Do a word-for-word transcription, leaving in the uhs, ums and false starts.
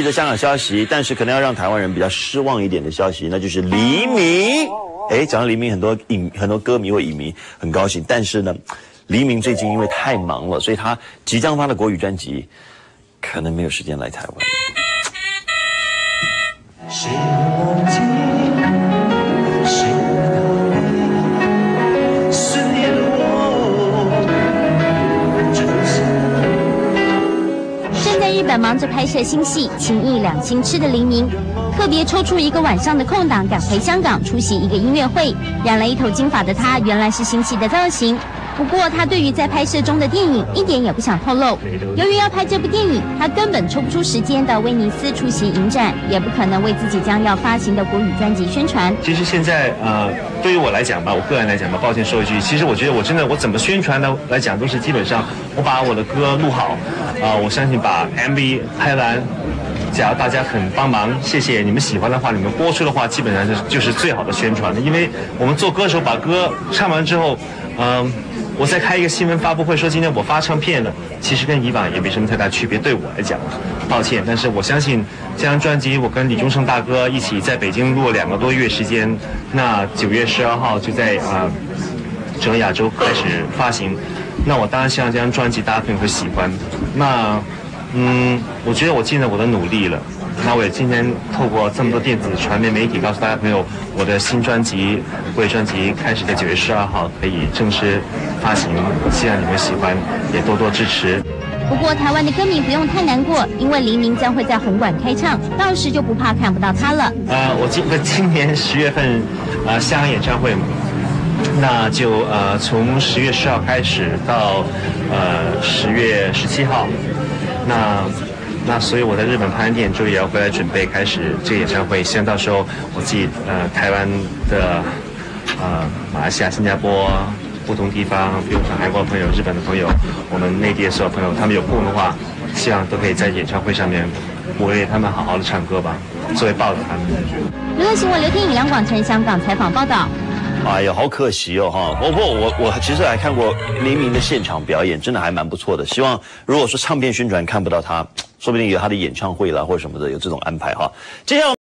的香港消息，但是可能要让台湾人比较失望一点的消息，那就是黎明。哎，讲到黎明，很多影很多歌迷或影迷很高兴，但是呢，黎明最近因为太忙了，所以他即将发的国语专辑可能没有时间来台湾。谁忘记？谁道别？思念我， 正在日本忙着拍摄新戏《情义两清痴》的黎明，特别抽出一个晚上的空档赶回香港出席一个音乐会。染了一头金发的他，原来是新戏的造型。不过，他对于在拍摄中的电影一点也不想透露。由于要拍这部电影，他根本抽不出时间到威尼斯出席影展，也不可能为自己将要发行的国语专辑宣传。 其实现在呃，对于我来讲吧，我个人来讲吧，抱歉说一句，其实我觉得我真的我怎么宣传呢？来讲都是基本上我把我的歌录好，啊、呃，我相信把 M V 拍完。只要大家肯帮忙，谢谢你们喜欢的话，你们播出的话，基本上就是就是最好的宣传了。因为我们做歌手把歌唱完之后，嗯、呃，我再开一个新闻发布会说今天我发唱片了，其实跟以往也没什么太大区别。对我来讲，抱歉，但是我相信这张专辑我跟李宗盛大哥一起在北京录了两个多月时间，那九月十二号就在啊、呃、整个亚洲开始发行。那我当然希望这张专辑大家朋友会喜欢。那。嗯，我觉得我尽了我的努力了。那我也今天透过这么多电子传媒媒体告诉大家朋友，我的新专辑国语专辑开始在九月十二号可以正式发行，希望你们喜欢，也多多支持。 不过台湾的歌迷不用太难过，因为黎明将会在红馆开唱，到时就不怕看不到他了。 呃，我今今年十月份呃香港演唱会嘛。那就呃从十月十号开始到呃十月十七号。那那所以我在日本拍完电影之后也要回来准备开始这个演唱会，希望到时候我自己呃台湾的呃马来西亚、新加坡不同地方，比如说韩国朋友、日本的朋友，我们内地的所有朋友，他们有空的话，希望都可以在演唱会上面鼓励他们好好的唱歌吧，作为报答他们。 娱乐新闻刘天颖、梁广成香港采访报道。 哎呀，好可惜哦哈！不过我我其实还看过黎明的现场表演，真的还蛮不错的。希望如果说唱片宣传看不到他，说不定有他的演唱会啦或者什么的，有这种安排哈。接下来。